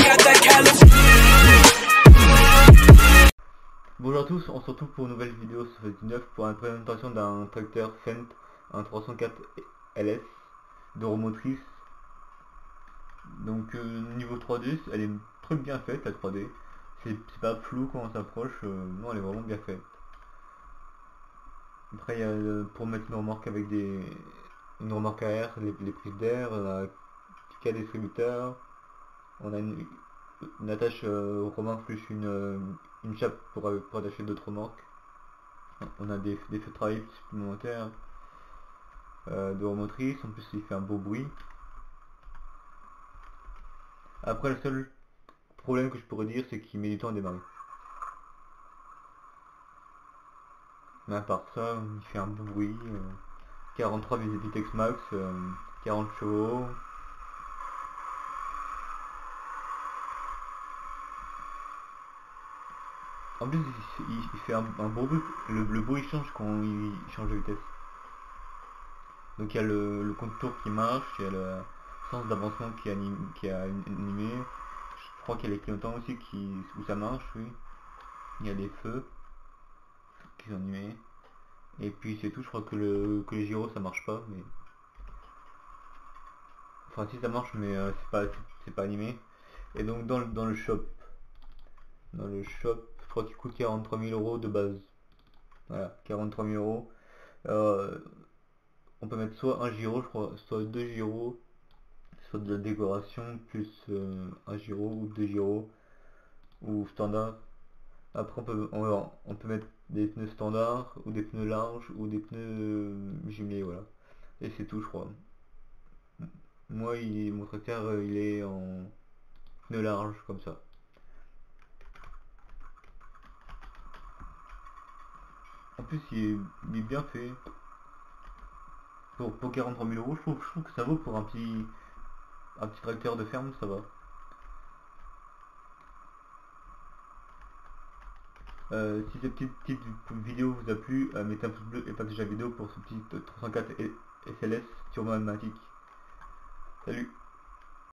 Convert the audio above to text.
Bonjour à tous, on se retrouve pour une nouvelle vidéo sur FET19 pour une présentation d'un tracteur Fendt, un 304 LS de roue motrice. Donc niveau 3D, elle est très bien faite la 3D. C'est pas flou quand on s'approche, non elle est vraiment bien faite. Après il y a pour mettre une remorque avec une remorque à air, les prises d'air, un cas distributeur, on a une attache remorque plus une chape pour attacher d'autres remorques. On a des feux de travail supplémentaires de roue motrice, en plus il fait un beau bruit. Après le seul problème que je pourrais dire c'est qu'il met du temps à démarrer. Mais à part ça, il fait un beau bruit. 43 Vitex Max, 40 chevaux. En plus il fait un beau bruit, le bruit change quand il change de vitesse. Donc il y a le compte-tour qui marche, il y a le sens d'avancement qui est animé. Je crois qu'il y a les clignotants aussi où ça marche, oui. Il y a les feux qui sont animés. Et puis c'est tout, je crois que les gyros ça marche pas, mais. Enfin si ça marche mais c'est pas animé. Et donc dans le shop. Dans le shop, je crois qu'il coûte 43 000 € de base. Voilà, 43 000 €. On peut mettre soit un gyro, je crois, soit deux gyros, soit de la décoration, plus un gyro ou deux gyros, ou standard. Après on peut mettre des pneus standards, ou des pneus larges, ou des pneus jumelés, voilà. Et c'est tout je crois. Moi mon tracteur il est en pneu large comme ça. En plus il est bien fait. Pour 43 000 €, je trouve que ça vaut pour un petit tracteur de ferme, ça va. Si cette petite vidéo vous a plu, mettez un pouce bleu et partagez la vidéo pour ce petit 304 SLS sur Matic. Salut!